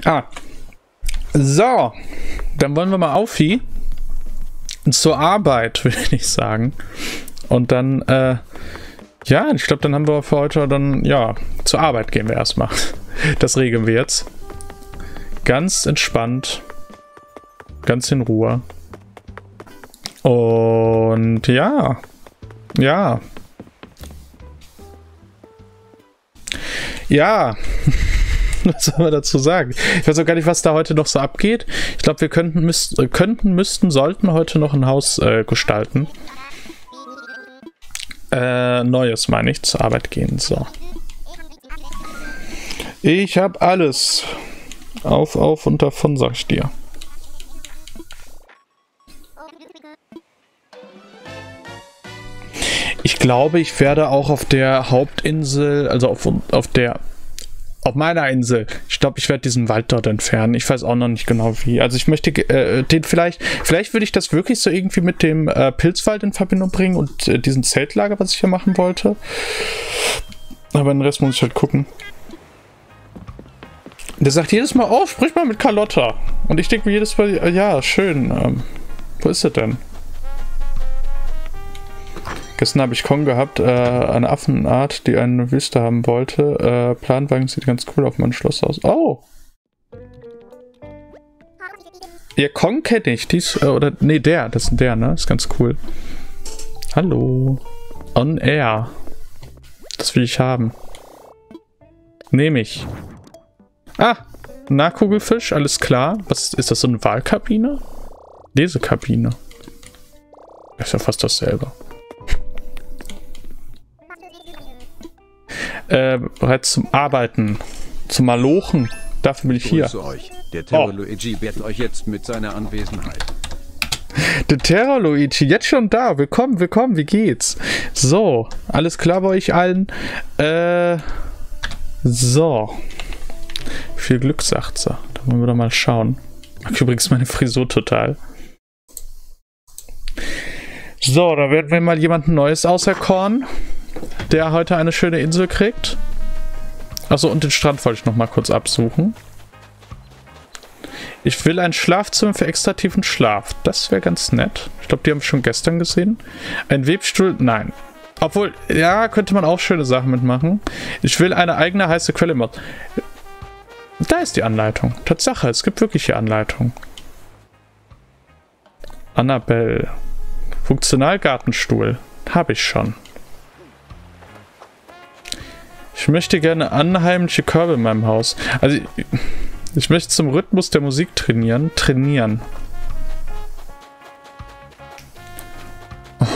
Ah, so. Dann wollen wir mal auf zur Arbeit, würde ich sagen. Und dann, ja, ich glaube, dann haben wir für heute dann, ja, zur Arbeit gehen wir erstmal. Das regeln wir jetzt. Ganz entspannt. Ganz in Ruhe. Und ja. Ja. Ja. Was soll man dazu sagen? Ich weiß auch gar nicht, was da heute noch so abgeht. Ich glaube, wir sollten heute noch ein Haus gestalten. Neues meine ich, zur Arbeit gehen. So. Ich habe alles. Auf und davon, sag ich dir. Ich glaube, ich werde auch auf der Hauptinsel, also auf meiner Insel, ich glaube, ich werde diesen Wald dort entfernen. Ich weiß auch noch nicht genau wie. Also ich möchte den vielleicht würde ich das wirklich so irgendwie mit dem Pilzwald in Verbindung bringen und diesen Zeltlager, was ich hier machen wollte. Aber den Rest muss ich halt gucken. Der sagt jedes Mal, oh, sprich mal mit Carlotta. Und ich denke mir jedes Mal, ja, schön. Wo ist er denn? Gestern habe ich Kong gehabt, eine Affenart, die eine Wüste haben wollte. Planwagen sieht ganz cool auf meinem Schloss aus. Oh! Ja, Kong kenne ich. Das ist der, ne? Ist ganz cool. Hallo. On Air. Das will ich haben. Nehme ich. Ah! Nahkugelfisch, alles klar. Was ist das, so eine Wahlkabine? Lesekabine. Ist ja fast dasselbe. Bereits zum Arbeiten, zum Malochen. Dafür bin ich hier. Euch. Der Terror Luigi wehrt euch jetzt mit seiner Anwesenheit. Der Terror Luigi, jetzt schon da. Willkommen, willkommen, wie geht's? So, alles klar bei euch allen? So. Viel Glück, sagt sie. Da wollen wir doch mal schauen. Mag übrigens meine Frisur total. So, da werden wir mal jemanden Neues auserkoren, der heute eine schöne Insel kriegt. Achso, und den Strand wollte ich noch mal kurz absuchen. Ich will ein Schlafzimmer für extra tiefen Schlaf. Das wäre ganz nett. Ich glaube, die haben wir schon gestern gesehen. Ein Webstuhl? Nein. Obwohl, ja, könnte man auch schöne Sachen mitmachen. Ich will eine eigene heiße Quelle machen. Da ist die Anleitung. Tatsache, es gibt wirklich die Anleitung. Annabelle. Funktionalgartenstuhl. Habe ich schon. Ich möchte gerne unheimliche Körbe in meinem Haus. Also, ich möchte zum Rhythmus der Musik trainieren. Oh.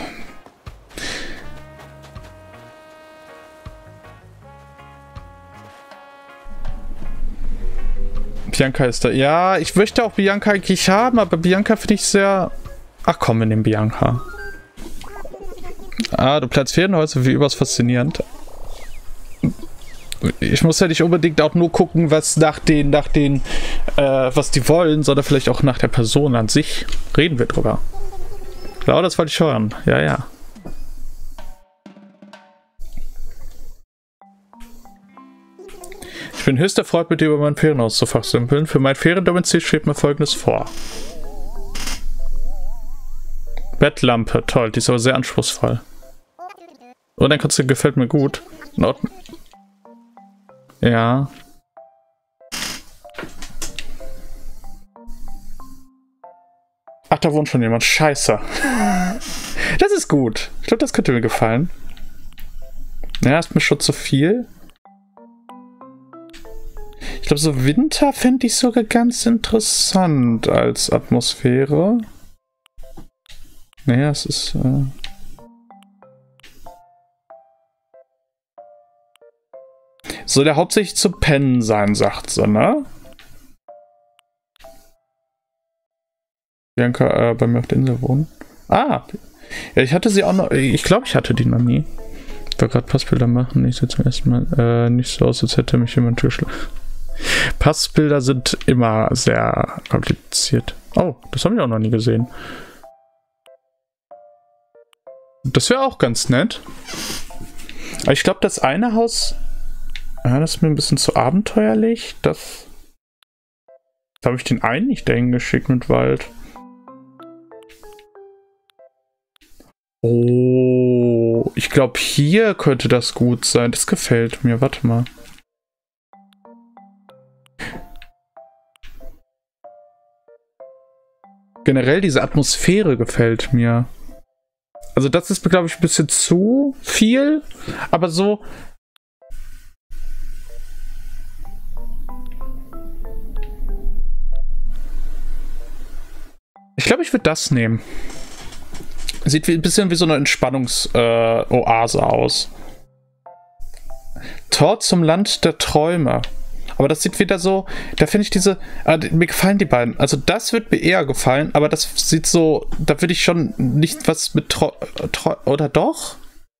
Bianca ist da. Ja, ich möchte auch Bianca eigentlich haben, aber Bianca finde ich sehr... Ach komm, wir nehmen Bianca. Ah, du Platz Ferienhäuser, wie überaus faszinierend. Ich muss ja nicht unbedingt auch nur gucken, was was die wollen, sondern vielleicht auch nach der Person an sich. Reden wir drüber. Genau, das wollte ich hören. Ja, ja. Ich bin höchst erfreut, mit dir über mein Ferienhaus zu fachsimpeln. Für mein Feriendomizil schwebt mir Folgendes vor. Bettlampe, toll, die ist aber sehr anspruchsvoll. Oh, dein Konzept gefällt mir gut. In Ordnung. Ja. Ach, da wohnt schon jemand. Scheiße. Das ist gut. Ich glaube, das könnte mir gefallen. Ja, ist mir schon zu viel. Ich glaube, so Winter fände ich sogar ganz interessant als Atmosphäre. Naja, es ist... Soll der hauptsächlich zu pennen sein, sagt sie, ne? Bianca bei mir auf der Insel wohnen. Ah! Ja, ich hatte sie auch noch... Ich glaube, ich hatte die noch nie. Ich wollte gerade Passbilder machen. Ich sehe zum ersten Mal nicht so aus, als hätte mich jemand geschlagen. Passbilder sind immer sehr kompliziert. Oh, das habe ich auch noch nie gesehen. Das wäre auch ganz nett. Aber ich glaube, das eine Haus... Ja, das ist mir ein bisschen zu abenteuerlich. Das Habe ich den einen nicht dahin geschickt mit Wald? Oh, ich glaube, hier könnte das gut sein. Das gefällt mir. Warte mal. Generell diese Atmosphäre gefällt mir. Also das ist, glaube ich, ein bisschen zu viel, aber so... Ich glaube, ich würde das nehmen. Sieht ein bisschen wie so eine Entspannungsoase aus. Tor zum Land der Träume. Aber das sieht wieder so, da finde ich diese, mir gefallen die beiden. Also das wird mir eher gefallen, aber das sieht so, da würde ich schon nicht was mit oder doch?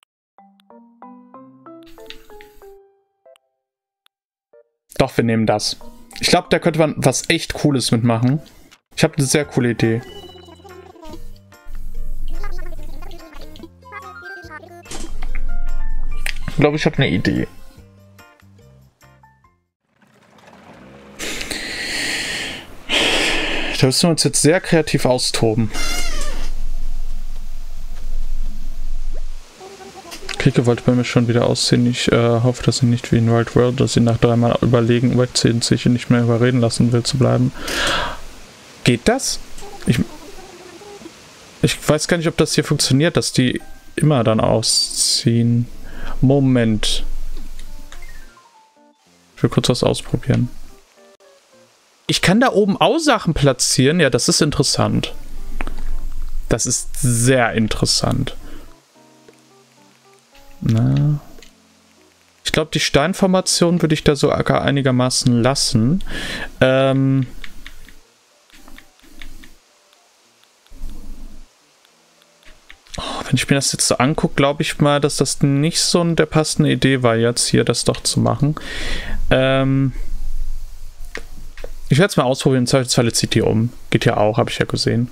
Doch, wir nehmen das. Ich glaube, da könnte man was echt Cooles mitmachen. Ich habe eine sehr coole Idee. Ich glaube, ich habe eine Idee. Da müssen wir uns jetzt sehr kreativ austoben. Kike wollte bei mir schon wieder ausziehen. Ich hoffe, dass sie nicht wie in Wild World, dass sie nach 3 Mal überlegen wegziehen, sich nicht mehr überreden lassen will zu bleiben. Geht das? Ich weiß gar nicht, ob das hier funktioniert, dass die immer dann ausziehen. Moment. Ich will kurz was ausprobieren. Ich kann da oben auch Sachen platzieren. Ja, das ist interessant. Das ist sehr interessant. Na. Ich glaube, die Steinformation würde ich da sogar einigermaßen lassen. Wenn ich mir das jetzt so angucke, glaube ich mal, dass das nicht so der passende Idee war, jetzt hier das doch zu machen. Ich werde es mal ausprobieren. Im Zweifelsfall zieht die um. Geht ja auch, habe ich ja gesehen.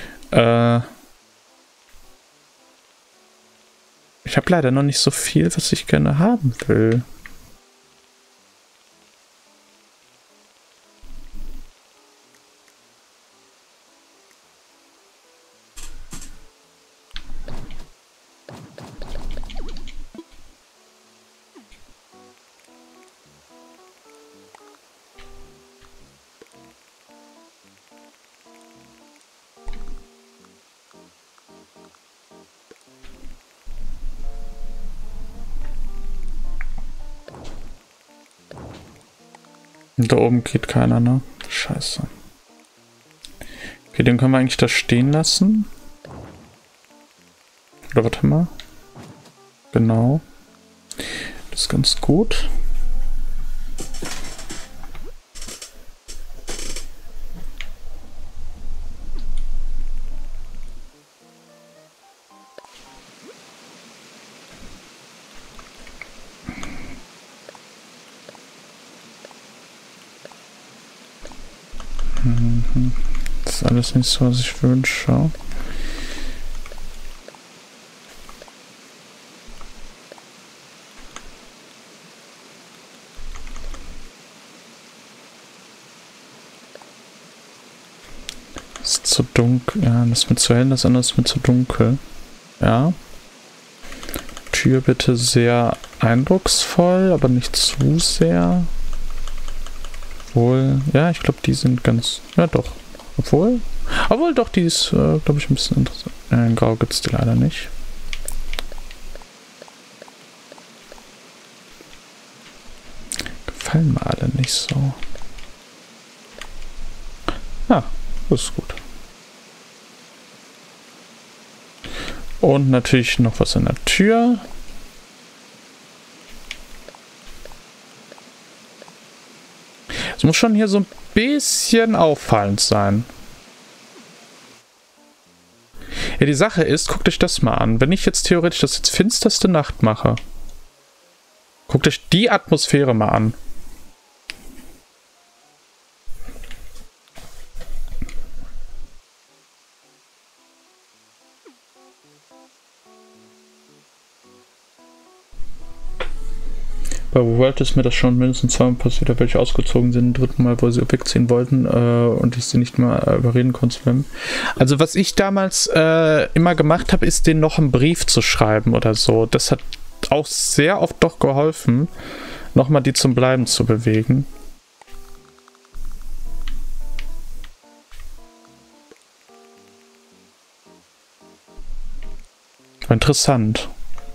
Ich habe leider noch nicht so viel, was ich gerne haben will. Und da oben geht keiner, ne? Scheiße. Okay, den können wir eigentlich da stehen lassen. Oder warte mal. Genau. Das ist ganz gut. Das ist alles nicht so, was ich wünsche. Ist zu dunkel. Ja, das ist mir zu hell, das andere ist mir zu dunkel. Ja. Tür bitte sehr eindrucksvoll, aber nicht zu sehr. Obwohl, ja, ich glaube, die sind ganz... Ja, doch. Obwohl doch, die ist, glaube ich, ein bisschen interessant. In Grau gibt es die leider nicht. Gefallen mir alle nicht so. Ja, das ist gut. Und natürlich noch was in der Tür. Es muss schon hier so ein bisschen auffallend sein. Ja, die Sache ist, guckt euch das mal an. Wenn ich jetzt theoretisch das jetzt finsterste Nacht mache, guckt euch die Atmosphäre mal an. Bei World ist mir das schon mindestens zweimal passiert, da welche ausgezogen sind, dritten Mal, wo sie wegziehen wollten und ich sie nicht mal überreden konnte zu bleiben. Also was ich damals immer gemacht habe, ist denen noch einen Brief zu schreiben oder so. Das hat auch sehr oft doch geholfen, nochmal die zum Bleiben zu bewegen. Interessant.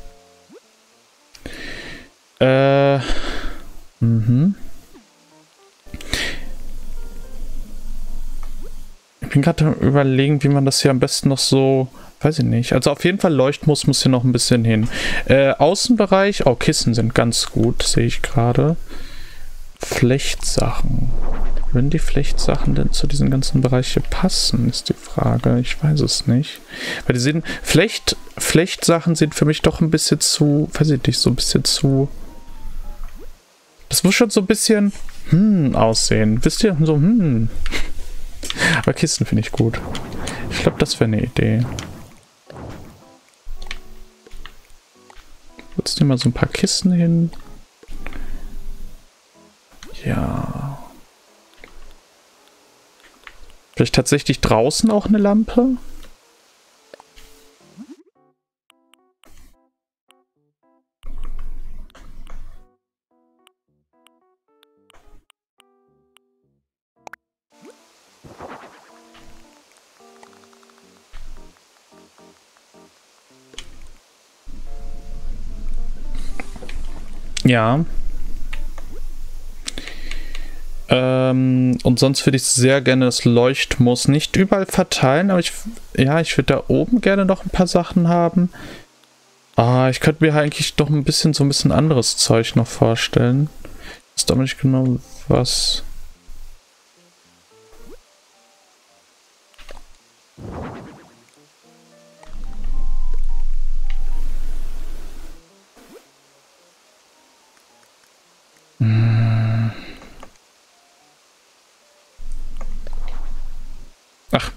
Ich bin gerade am Überlegen, wie man das hier am besten noch so, weiß ich nicht. Also auf jeden Fall Leuchtmus muss hier noch ein bisschen hin. Außenbereich, oh, Kissen sind ganz gut, sehe ich gerade. Flechtsachen. Würden die Flechtsachen denn zu diesen ganzen Bereichen passen, ist die Frage. Ich weiß es nicht. Weil die sehen, Flechtsachen sind für mich doch ein bisschen zu, weiß ich nicht, so ein bisschen zu... Das muss schon so ein bisschen aussehen. Wisst ihr? So Aber Kisten finde ich gut. Ich glaube, das wäre eine Idee. Jetzt nehmen wir so ein paar Kisten hin. Ja. Vielleicht tatsächlich draußen auch eine Lampe? Ja. Und sonst würde ich sehr gerne das Leuchtmus nicht überall verteilen, aber ich würde da oben gerne noch ein paar Sachen haben. Ich könnte mir eigentlich doch ein bisschen anderes Zeug noch vorstellen. Ich weiß aber nicht genau was. Ach.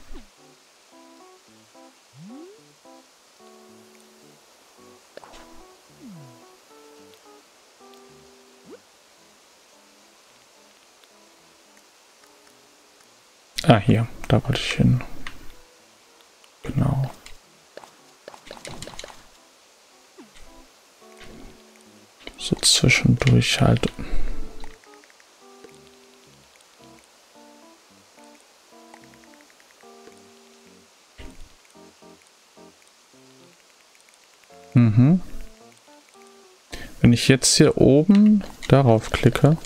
Hier, da wollte ich hin. Genau. So zwischendurch halt. Wenn ich jetzt hier oben darauf klicke.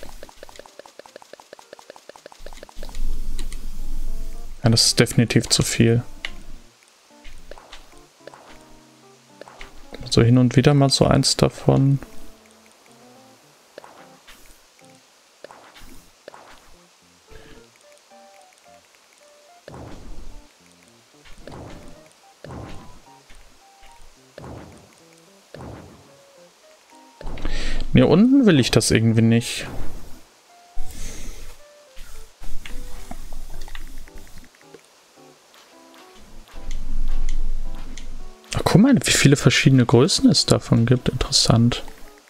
Ja, das ist definitiv zu viel. So hin und wieder mal so eins davon. Hier unten will ich das irgendwie nicht. Ach, guck mal, wie viele verschiedene Größen es davon gibt. Interessant.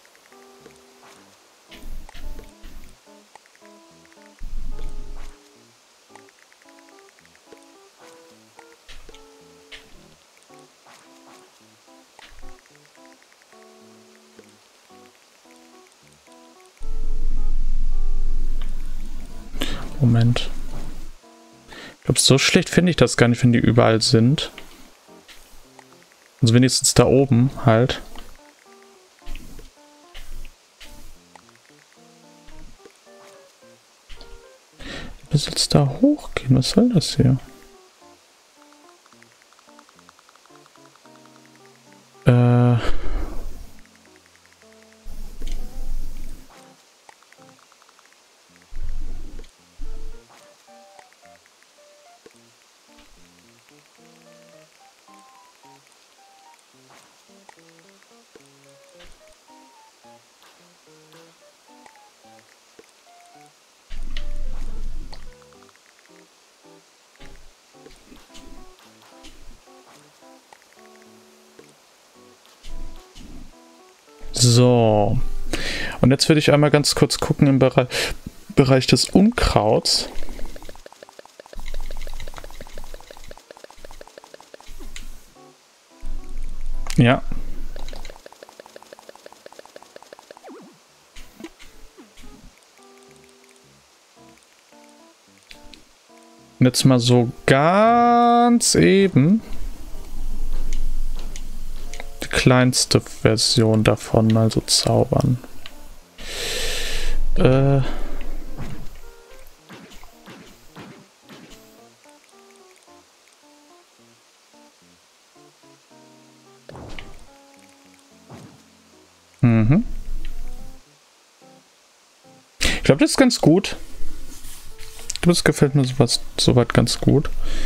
Moment. Ich glaube, so schlecht finde ich das gar nicht, wenn die überall sind. Also wenigstens da oben halt. Du sollst jetzt da hochgehen. Was soll das hier? So. Und jetzt würde ich einmal ganz kurz gucken im Bereich des Unkrauts. Ja. Und jetzt mal so ganz eben die kleinste Version davon, also zaubern. Mhm. Ich glaube, das ist ganz gut. Das gefällt mir soweit ganz gut.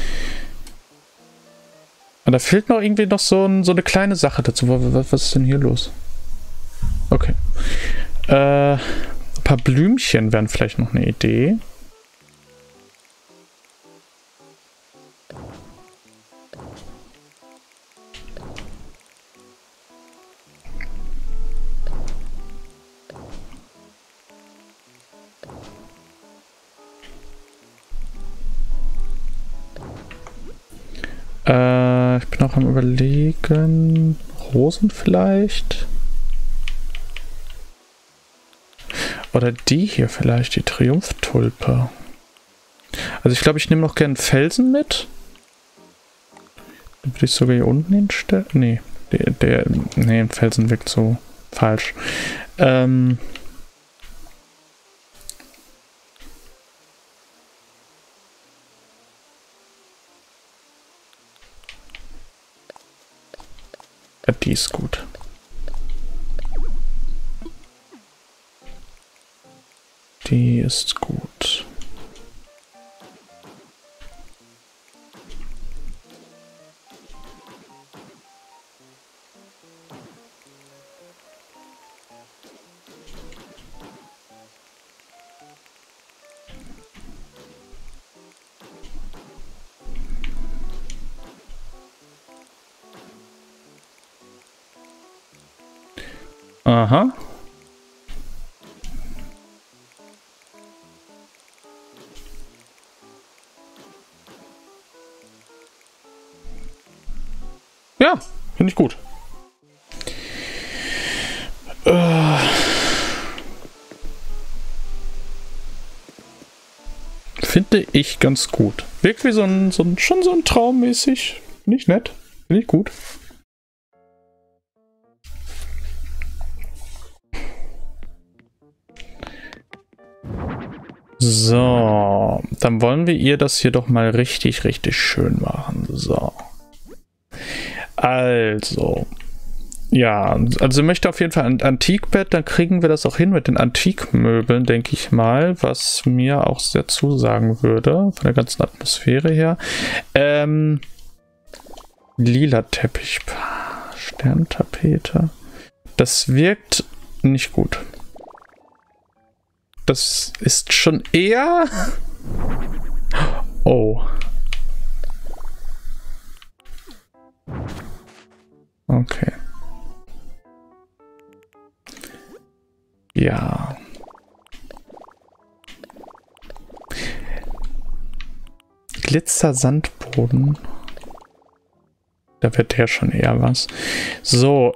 Und da fehlt noch irgendwie noch so eine kleine Sache dazu. Was ist denn hier los? Okay. Ein paar Blümchen wären vielleicht noch eine Idee. Ich bin auch am Überlegen. Rosen vielleicht? Oder die hier vielleicht, die Triumphtulpe. Also ich glaube, ich nehme noch gerne Felsen mit. Dann würde ich sogar hier unten hinstellen. Nee, nee, ein Felsen wirkt so falsch. Ja, die ist gut. Die ist gut. Aha. Ja, finde ich gut. Finde ich ganz gut. Wirkt wie schon so ein Traummäßig. Finde ich nett. Finde ich gut. So, dann wollen wir ihr das hier doch mal richtig, richtig schön machen. So. Also. Ja, also sie möchte auf jeden Fall ein Antikbett, dann kriegen wir das auch hin mit den Antikmöbeln, denke ich mal, was mir auch sehr zusagen würde, von der ganzen Atmosphäre her. Lila Teppich, Sterntapete. Das wirkt nicht gut. Das ist schon eher... Oh. Okay. Ja. Glitzer-Sandboden. Da wird der schon eher was. So,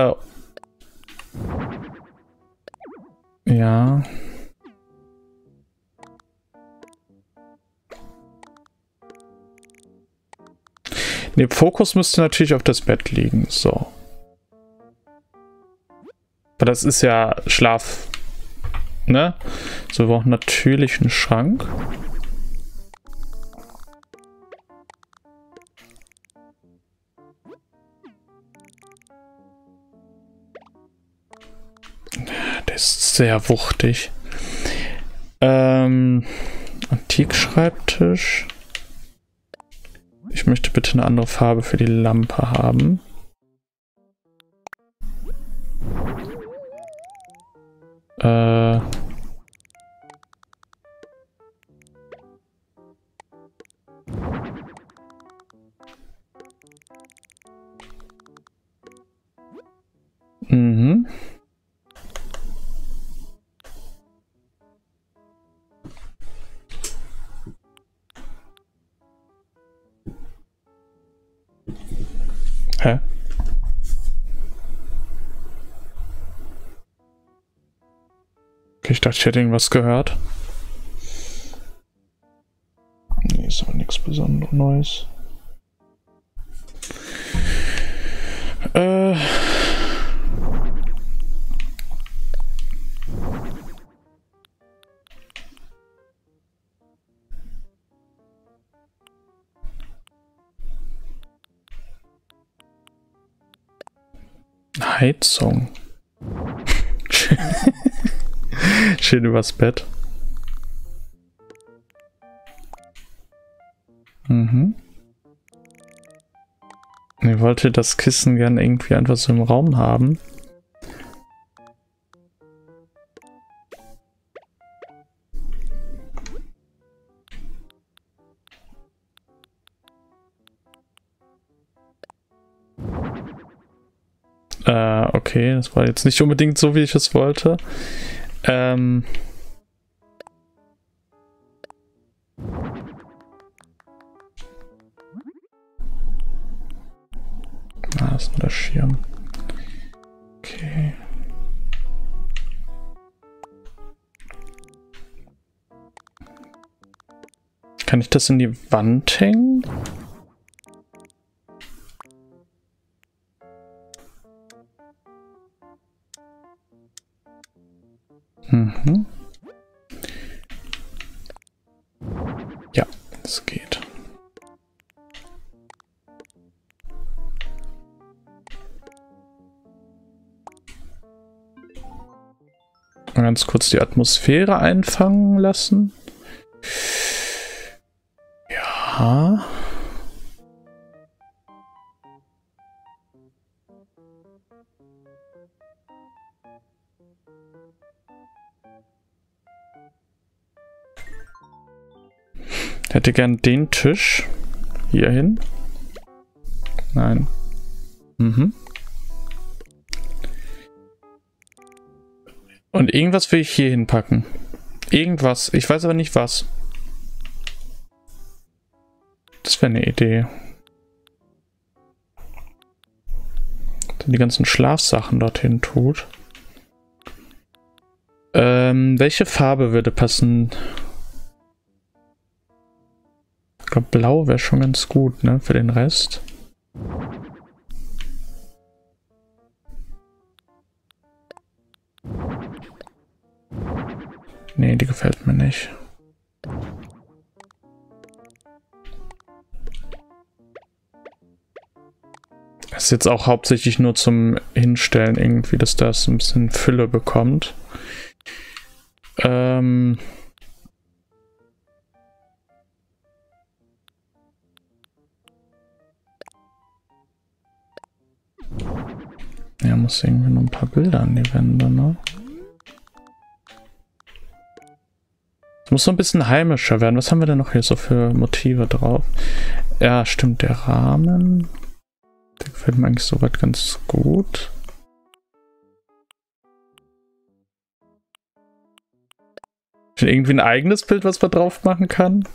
ja. Ne, Fokus müsste natürlich auf das Bett liegen. So. Aber das ist ja Schlaf. Ne? So, wir brauchen natürlich einen Schrank. Der ist sehr wuchtig. Antikschreibtisch. Ich möchte bitte eine andere Farbe für die Lampe haben. Mhm. Hä? Okay, ich dachte, ich hätte irgendwas gehört. Nee, ist aber nichts Besonderes Neues. Heizung. Schön übers Bett. Mhm. Ich wollte das Kissen gern irgendwie einfach so im Raum haben. Okay, das war jetzt nicht unbedingt so, wie ich es wollte. Das ist nur der Schirm. Okay. Kann ich das in die Wand hängen? Mhm. Ja, es geht. Mal ganz kurz die Atmosphäre einfangen lassen. Ja. Ich hätte gern den Tisch hier hin. Nein. Mhm. Und irgendwas will ich hier hinpacken. Irgendwas. Ich weiß aber nicht was. Das wäre eine Idee. Dann die ganzen Schlafsachen dorthin tut. Welche Farbe würde passen? Ich glaube, blau wäre schon ganz gut, ne? Für den Rest. Nee, die gefällt mir nicht. Das ist jetzt auch hauptsächlich nur zum Hinstellen irgendwie, dass das ein bisschen Fülle bekommt. Ja, muss irgendwie noch ein paar Bilder an die Wände, ne? Es muss so ein bisschen heimischer werden. Was haben wir denn noch hier so für Motive drauf? Ja, stimmt, der Rahmen. Der gefällt mir eigentlich soweit ganz gut. Irgendwie ein eigenes Bild, was man drauf machen kann?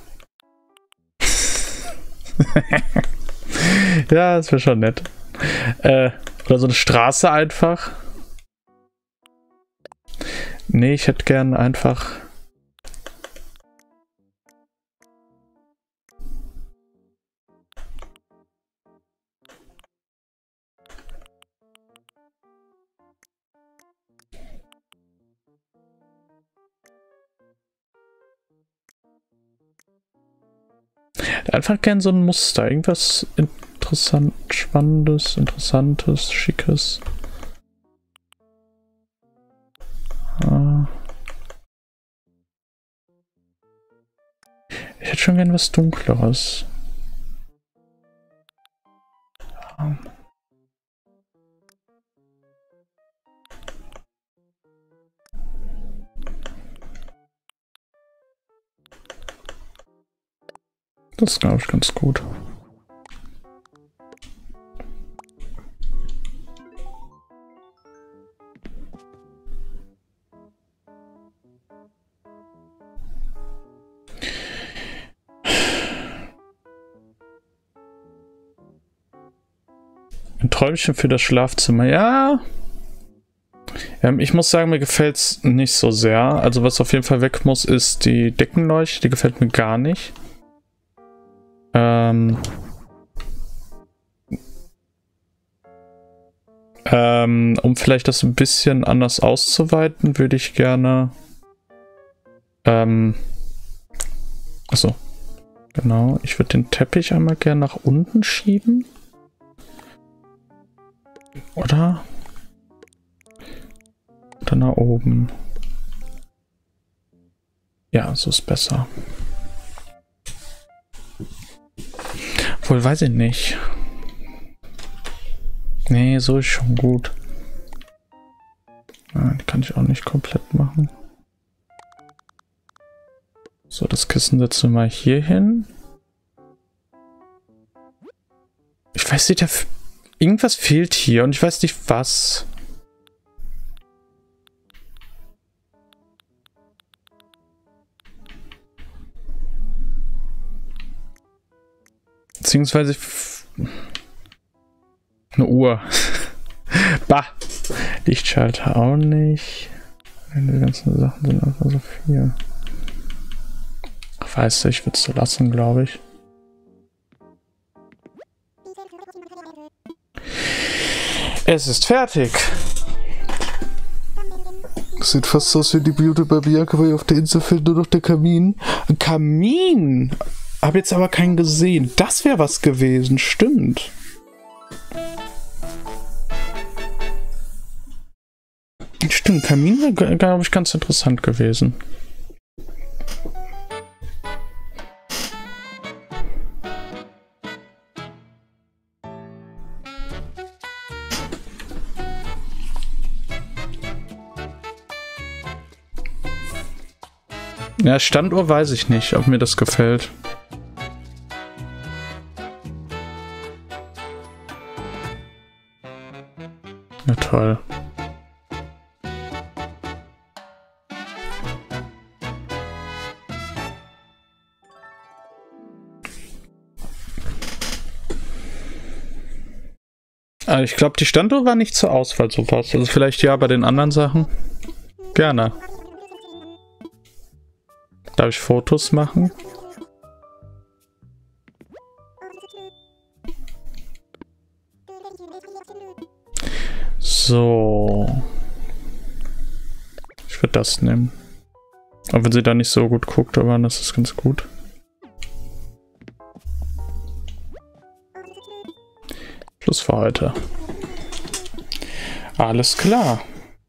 Ja, das wäre schon nett. Oder so eine Straße einfach. Nee, ich hätte gern einfach... Einfach gern so ein Muster. Irgendwas interessant, spannendes, interessantes, schickes. Ich hätte schon gern was Dunkleres. Das ist, glaube ich, ganz gut. Träumchen für das Schlafzimmer. Ja. Ich muss sagen, mir gefällt es nicht so sehr. Also was auf jeden Fall weg muss, ist die Deckenleuchte. Die gefällt mir gar nicht. Um vielleicht das ein bisschen anders auszuweiten, würde ich gerne... Achso. Genau. Ich würde den Teppich einmal gerne nach unten schieben. Oder? Oder nach oben. Ja, so ist besser. Wohl weiß ich nicht. Nee, so ist schon gut. Die kann ich auch nicht komplett machen. So, das Kissen setzen wir mal hier hin. Ich weiß nicht, irgendwas fehlt hier und ich weiß nicht was. Beziehungsweise eine Uhr. Bah! Lichtschalter auch nicht. Die ganzen Sachen sind einfach so viel. Ach, weißt du, ich würde es so lassen, glaube ich. Es ist fertig. Das sieht fast so aus wie die Beauty bei Bianca, weil auf der Insel fehlt nur noch der Kamin. Ein Kamin! Hab jetzt aber keinen gesehen. Das wäre was gewesen, stimmt. Stimmt, Kamin wäre, glaube ich, ganz interessant gewesen. Ja, Standuhr weiß ich nicht, ob mir das gefällt. Ja, toll. Aber ich glaube, die Standuhr war nicht zur Auswahl sowas. Also vielleicht ja bei den anderen Sachen. Gerne. Darf ich Fotos machen? So. Ich würde das nehmen. Auch wenn sie da nicht so gut guckt, aber das ist ganz gut. Schluss für heute. Alles klar.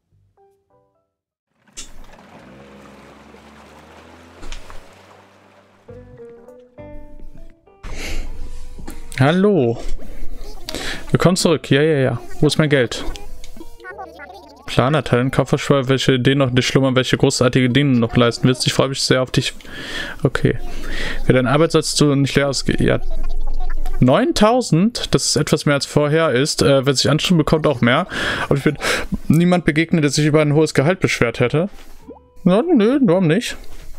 Hallo. Willkommen zurück. Ja. Wo ist mein Geld? Planer, Talent, Kaufverschwör, welche Ideen noch nicht schlummern, welche großartige Dinge noch leisten willst. Ich freue mich sehr auf dich. Okay. Für deine Arbeit sollst du nicht leer ausgehen. Ja. 9000, das ist etwas mehr als vorher ist. Wenn sich anschauen, bekommt auch mehr. Aber ich bin niemand begegnet, der sich über ein hohes Gehalt beschwert hätte. Na, nö, warum nicht?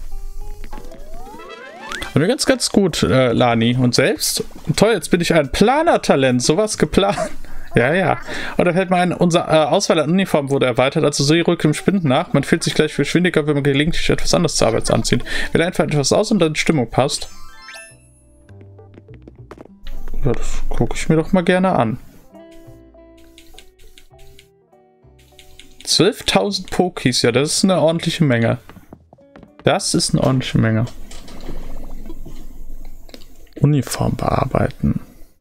Mir ganz gut, Lani. Und selbst? Toll, jetzt bin ich ein Planertalent. Sowas geplant. Ja. Und da fällt mir ein, unsere Auswahl an Uniformen wurde erweitert, also so rückt im Spind nach. Man fühlt sich gleich geschwindiger, wenn man gelegentlich etwas anderes zur Arbeit anzieht. Wähle einfach etwas aus und dann die Stimmung passt. Ja, das gucke ich mir doch mal gerne an. 12.000 Pokis, ja, das ist eine ordentliche Menge. Das ist eine ordentliche Menge. Uniform bearbeiten.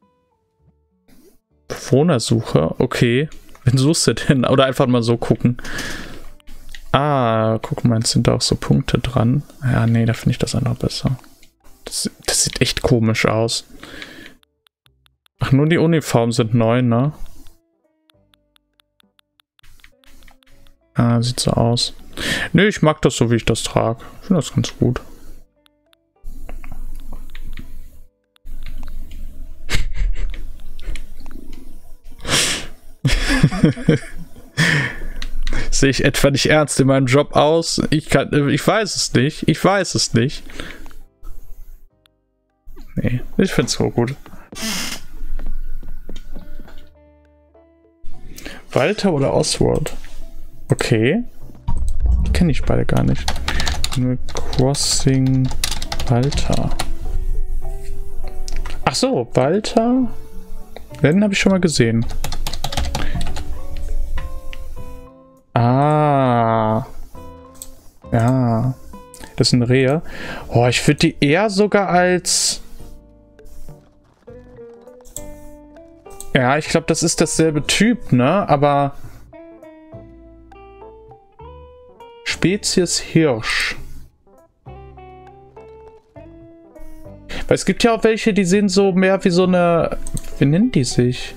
Bewohnersuche, okay. Wen suchst du denn? Oder einfach mal so gucken. Ah, guck mal, jetzt sind da auch so Punkte dran. Ja, nee, da finde ich das einfach besser. Das sieht echt komisch aus. Ach, nur die Uniformen sind neu, ne? Ah, sieht so aus. Nee, ich mag das so, wie ich das trage. Ich finde das ganz gut. Sehe ich etwa nicht ernst in meinem Job aus? Ich weiß es nicht. Ich weiß es nicht. Nee, ich finde es so gut. Walter oder Oswald? Okay. Die kenne ich beide gar nicht. Animal Crossing Walter. Ach so, Walter. Den habe ich schon mal gesehen. Ah. Ja. Das sind Rehe. Oh, ich würde die eher sogar als... Ja, ich glaube, das ist dasselbe Typ, ne? Aber... Spezies Hirsch. Weil es gibt ja auch welche, die sehen so mehr wie so eine... Wie nennen die sich?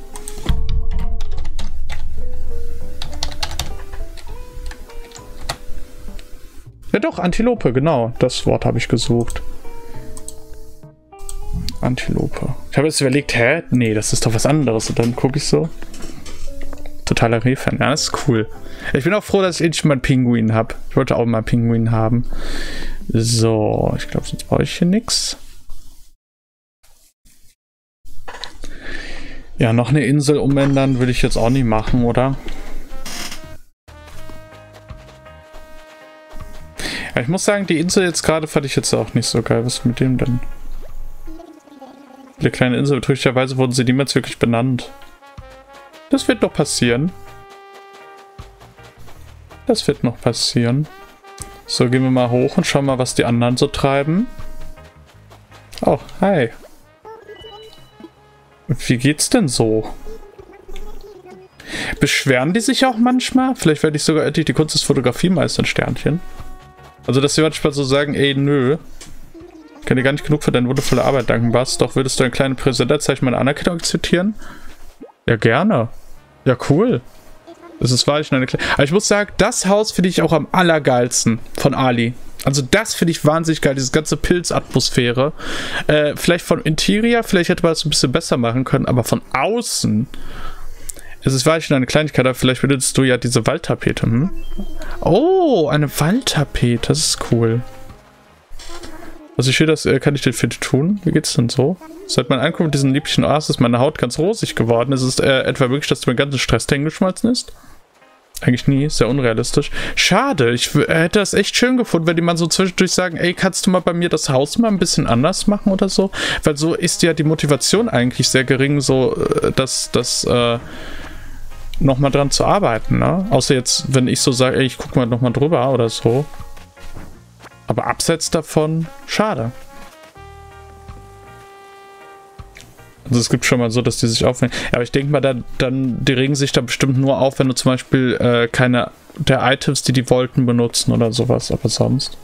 Ja doch, Antilope, genau. Das Wort habe ich gesucht. Antilope. Ich habe jetzt überlegt, hä? Nee, das ist doch was anderes. Und dann gucke ich so. Totaler Reh-Fan. Ja, das ist cool. Ich bin auch froh, dass ich endlich mal einen Pinguin habe. Ich wollte auch mal einen Pinguin haben. So, ich glaube, sonst brauche ich hier nichts. Ja, noch eine Insel umändern würde ich jetzt auch nicht machen, oder? Ja, ich muss sagen, die Insel jetzt gerade fand ich jetzt auch nicht so geil. Was ist mit dem denn? Die kleine Insel, betrüglicherweise wurden sie niemals wirklich benannt. Das wird noch passieren. Das wird noch passieren. So, gehen wir mal hoch und schauen mal, was die anderen so treiben. Oh, hi. Wie geht's denn so? Beschweren die sich auch manchmal? Vielleicht werde ich sogar endlich die Kunst des Fotografiemeister Sternchen. Also, dass sie manchmal so sagen, ey, nö. Ich kann dir gar nicht genug für deine wundervolle Arbeit danken, Bas. Doch würdest du ein kleines Präsenterzeichen meiner Anerkennung akzeptieren? Ja, gerne. Ja, cool. Das ist wahrlich eine kleine... Aber ich muss sagen, das Haus finde ich auch am allergeilsten von Ali. Also das finde ich wahnsinnig geil, diese ganze Pilzatmosphäre. Vielleicht von Interior, vielleicht hätte man das ein bisschen besser machen können, aber von außen... Es ist wahrlich eine Kleinigkeit, aber vielleicht benutzt du ja diese Waldtapete, hm? Oh, eine Waldtapete, das ist cool. Also ich sehe, das kann ich denn für dich tun? Wie geht's denn so? Seit meiner Ankunft in diesen lieblichen Oasis ist meine Haut ganz rosig geworden. Ist es etwa wirklich, dass du mir ganzen Stress hingeschmolzen ist? Eigentlich nie, sehr unrealistisch. Schade, ich hätte das echt schön gefunden, wenn die mal so zwischendurch sagen, ey, kannst du mal bei mir das Haus mal ein bisschen anders machen oder so? Weil so ist ja die Motivation eigentlich sehr gering, so dass nochmal dran zu arbeiten, ne? Außer jetzt, wenn ich so sage, ey, ich guck mal nochmal drüber oder so. Aber abseits davon, schade. Also es gibt schon mal so, dass die sich aufhängen. Ja, aber ich denke mal, die regen sich da bestimmt nur auf, wenn du zum Beispiel keine der Items, die wollten, benutzen oder sowas. Aber sonst.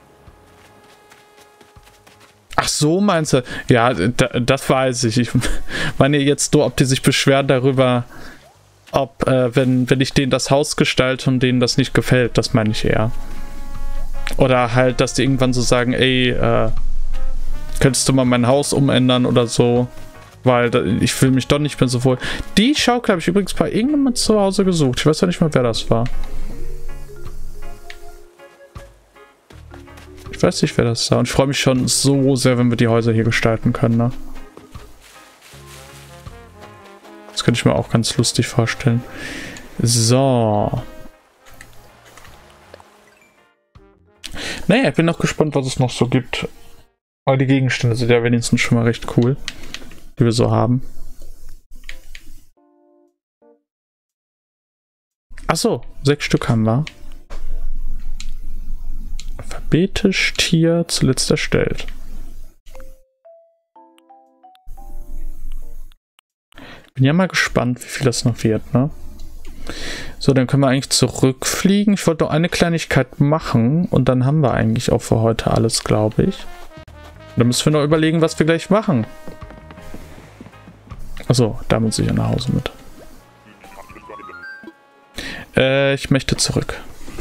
Ach so, meinst du? Ja, das weiß ich. Ich meine jetzt nur, ob die sich beschweren darüber, ob, wenn ich denen das Haus gestalte und denen das nicht gefällt. Das meine ich eher. Oder halt, dass die irgendwann so sagen, ey, könntest du mal mein Haus umändern oder so. Weil ich fühle mich doch nicht mehr so wohl. Die Schaukel habe ich übrigens bei irgendjemandem zu Hause gesucht. Ich weiß ja nicht mal, wer das war. Ich weiß nicht, wer das war. Und ich freue mich schon so sehr, wenn wir die Häuser hier gestalten können, ne? Das könnte ich mir auch ganz lustig vorstellen. So. Naja, ich bin noch gespannt, was es noch so gibt. Aber die Gegenstände sind ja wenigstens schon mal recht cool, die wir so haben. Achso, 6 Stück haben wir. Alphabetisch Tier zuletzt erstellt. Bin ja mal gespannt, wie viel das noch wird, ne? So, dann können wir eigentlich zurückfliegen. Ich wollte noch eine Kleinigkeit machen und dann haben wir eigentlich auch für heute alles, glaube ich. Dann müssen wir noch überlegen, was wir gleich machen. Achso, da muss ich ja nach Hause mit. Ich möchte zurück.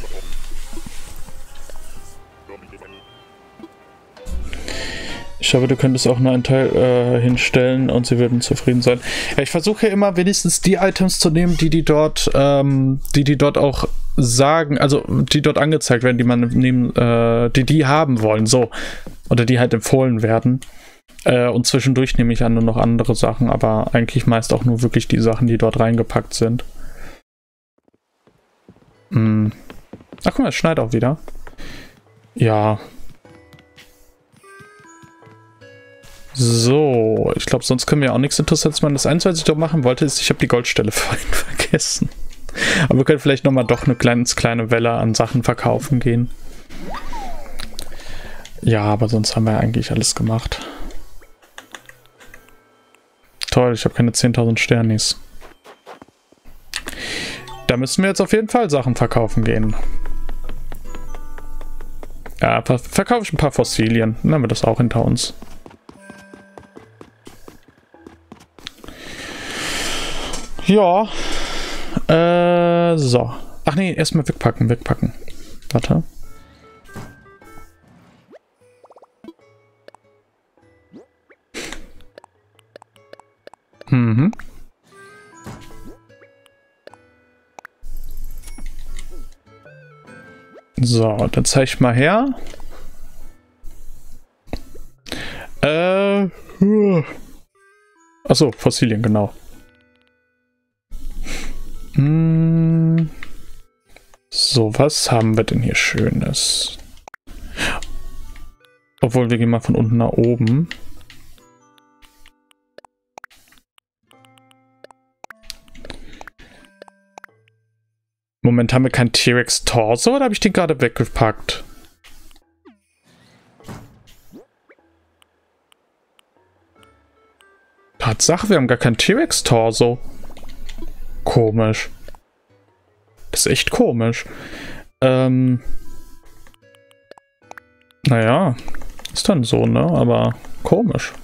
Ich hoffe, du könntest auch nur einen Teil hinstellen und sie würden zufrieden sein. Ja, ich versuche ja immer wenigstens die Items zu nehmen, die dort auch sagen, also die dort angezeigt werden, die man nehmen, die haben wollen, so. Oder die halt empfohlen werden. Und zwischendurch nehme ich an nur noch andere Sachen, aber eigentlich meist auch nur wirklich die Sachen, die dort reingepackt sind. Ach, guck mal, es schneit auch wieder. Ja. So, ich glaube, sonst können wir auch nichts Interessantes machen. Das Einzige, was ich doch machen wollte, ist, ich habe die Goldstelle vorhin vergessen. Aber wir können vielleicht nochmal doch eine kleine Welle an Sachen verkaufen gehen. Ja, aber sonst haben wir eigentlich alles gemacht. Toll, ich habe keine 10.000 Sternis. Da müssen wir jetzt auf jeden Fall Sachen verkaufen gehen. Ja, verkaufe ich ein paar Fossilien. Dann haben wir das auch hinter uns. Ja. So. Ach nee, erstmal wegpacken. Warte. So, dann zeig ich mal her. Achso, Fossilien, genau. So, was haben wir denn hier Schönes? Obwohl, wir gehen mal von unten nach oben. Moment, haben wir kein T-Rex-Torso oder habe ich den gerade weggepackt? Tatsache, wir haben gar kein T-Rex-Torso. Komisch. Das ist echt komisch. Naja, ist dann so, ne? Aber komisch.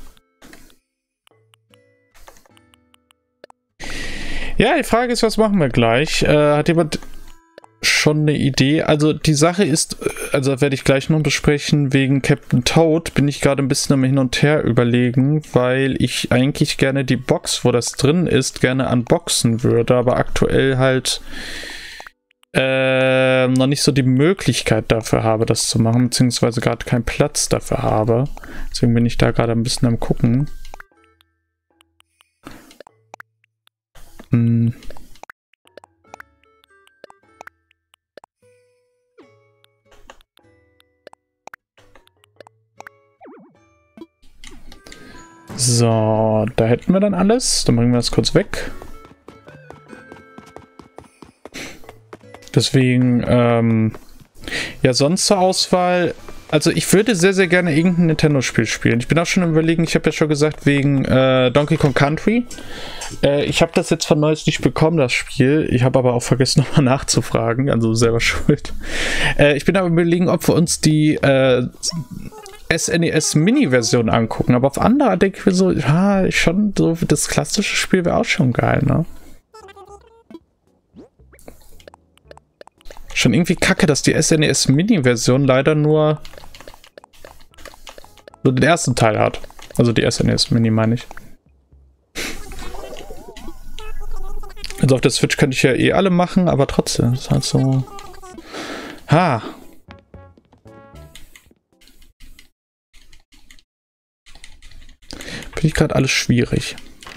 Ja, die Frage ist, was machen wir gleich? Hat jemand schon eine Idee? Also die Sache ist, also werde ich gleich noch besprechen, wegen Captain Toad bin ich gerade ein bisschen am Hin und Her überlegen, weil ich eigentlich gerne die Box, wo das drin ist, gerne unboxen würde, aber aktuell halt noch nicht so die Möglichkeit dafür habe, das zu machen, beziehungsweise gerade keinen Platz dafür habe. Deswegen bin ich da gerade ein bisschen am gucken. So, da hätten wir dann alles. Dann bringen wir das kurz weg. Deswegen, ja, sonst zur Auswahl. Also ich würde sehr, sehr gerne irgendein Nintendo-Spiel spielen. Ich bin auch schon am Überlegen, ich habe ja schon gesagt, wegen Donkey Kong Country. Ich habe das jetzt von Neues nicht bekommen, das Spiel. Ich habe aber auch vergessen, nochmal nachzufragen. Also selber schuld. Ich bin aber am Überlegen, ob wir uns die SNES-Mini-Version angucken. Aber auf andere denke ich mir so, ja, schon so das klassische Spiel wäre auch schon geil, ne? Schon irgendwie kacke, dass die SNES-Mini-Version leider nur den ersten Teil hat. Also die SNES-Mini meine ich. Also auf der Switch könnte ich ja eh alle machen, aber trotzdem ist halt so... Ha! Finde ich gerade alles schwierig.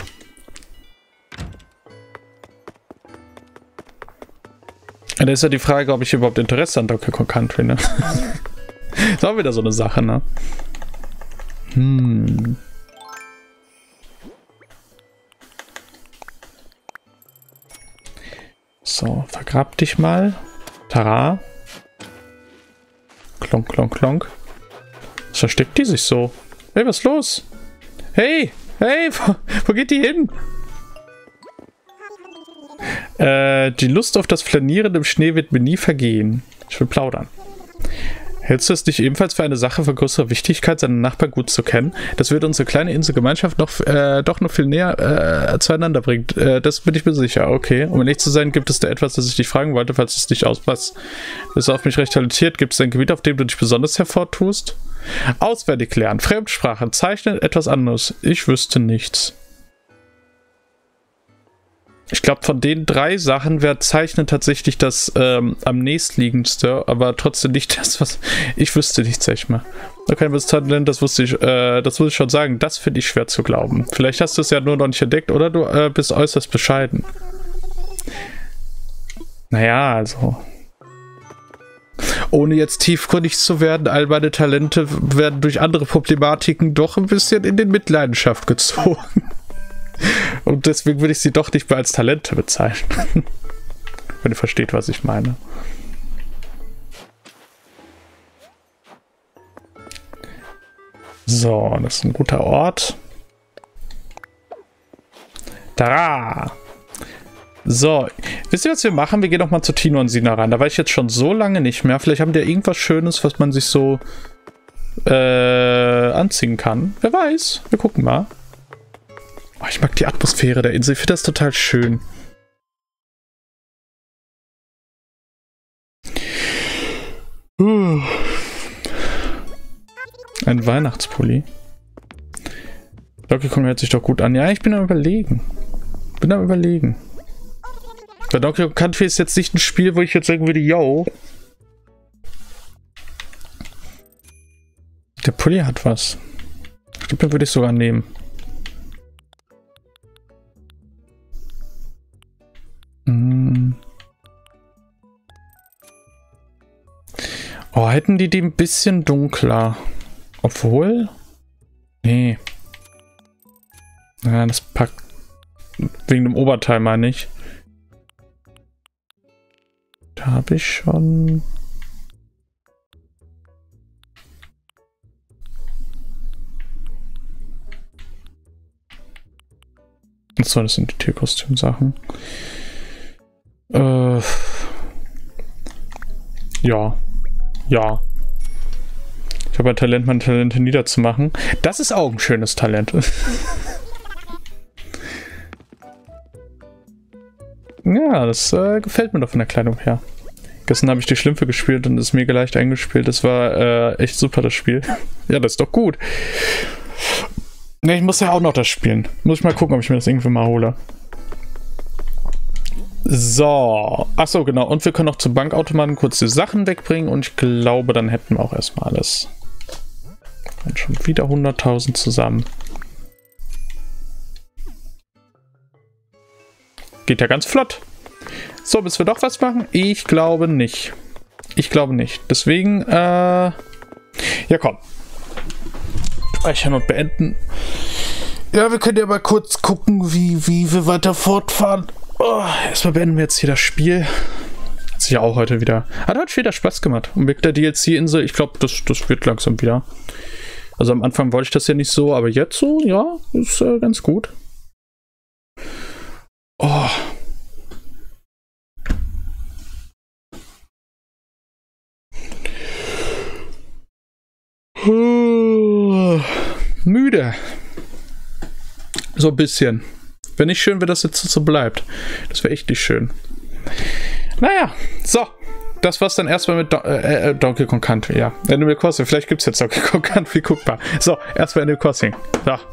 Da ist ja die Frage, ob ich überhaupt Interesse an Donkey Kong Country, ne? Ist auch wieder so eine Sache, ne? So, vergrab dich mal. Tara. Klonk, klonk, klonk. Was versteckt die sich so? Hey, was ist los? Hey, hey, wo geht die hin? Die Lust auf das Flanieren im Schnee wird mir nie vergehen. Ich will plaudern. Hältst du es nicht ebenfalls für eine Sache von größerer Wichtigkeit, seinen Nachbarn gut zu kennen? Das wird unsere kleine Inselgemeinschaft doch noch viel näher zueinander bringen. Das bin ich mir sicher. Okay. Um ehrlich zu sein, gibt es da etwas, das ich dich fragen wollte, falls es dich auspasst. Bist du auf mich recht talentiert? Gibt es ein Gebiet, auf dem du dich besonders hervortust? Auswendig lernen. Fremdsprachen. Zeichnen. Etwas anderes. Ich wüsste nichts. Ich glaube, von den 3 Sachen wäre Zeichnen tatsächlich das am nächstliegendste, aber trotzdem nicht das, was ich wüsste nicht, sag ich mal. Okay, was Talent, das wusste ich schon sagen. Das finde ich schwer zu glauben. Vielleicht hast du es ja nur noch nicht entdeckt oder du bist äußerst bescheiden. Naja, also ohne jetzt tiefgründig zu werden, all meine Talente werden durch andere Problematiken doch ein bisschen in den Mitleidenschaft gezogen. Und deswegen würde ich sie doch nicht mehr als Talente bezeichnen. Wenn ihr versteht, was ich meine. So, das ist ein guter Ort. Da! So, wisst ihr, was wir machen? Wir gehen noch mal zu Tino und Sina rein. Da war ich jetzt schon so lange nicht mehr. Vielleicht haben die ja irgendwas Schönes, was man sich so anziehen kann. Wer weiß. Wir gucken mal. Oh, ich mag die Atmosphäre der Insel. Ich finde das total schön. Ein Weihnachtspulli. Donkey Kong hört sich doch gut an. Ja, ich bin am Überlegen. Bei Donkey Kong Country ist jetzt nicht ein Spiel, wo ich jetzt sagen würde, yo. Der Pulli hat was. Ich glaube, den würde ich sogar nehmen. Oh, hätten die ein bisschen dunkler. Obwohl? Nee. Ja, das packt. Wegen dem Oberteil meine ich. Da habe ich schon. Achso, das sind die Tierkostümsachen. Ja. Ja. Ich habe ein Talent, meine Talente niederzumachen. Das ist auch ein schönes Talent. Ja, das gefällt mir doch von der Kleidung her. Gestern habe ich die Schlümpfe gespielt und ist mega leicht eingespielt. Das war echt super, das Spiel. Ja, das ist doch gut. Ne, ich muss ja auch noch das spielen. Muss ich mal gucken, ob ich mir das irgendwie mal hole. So. Achso, genau. Und wir können noch zum Bankautomaten kurz die Sachen wegbringen. Und ich glaube, dann hätten wir auch erstmal alles. Und schon wieder 100.000 zusammen. Geht ja ganz flott. So, bis wir doch was machen? Ich glaube nicht. Deswegen, ja komm. Speichern und beenden. Ja, wir können ja mal kurz gucken, wie wir weiter fortfahren. Oh, erstmal beenden wir jetzt hier das Spiel. Hat sich ja auch heute wieder... Hat heute wieder Spaß gemacht. Und mit der DLC-Insel, ich glaube, das wird langsam wieder. Also am Anfang wollte ich das ja nicht so, aber jetzt so, ja, ist ganz gut. Oh. Müde. So ein bisschen. Wäre nicht schön, wenn das jetzt so bleibt. Das wäre echt nicht schön. Naja, so. Das war's dann erstmal mit Donkey Kong Country, ja. Animal Crossing. Vielleicht gibt es jetzt Donkey Kong Country, guck mal. So, erstmal Animal Crossing. So.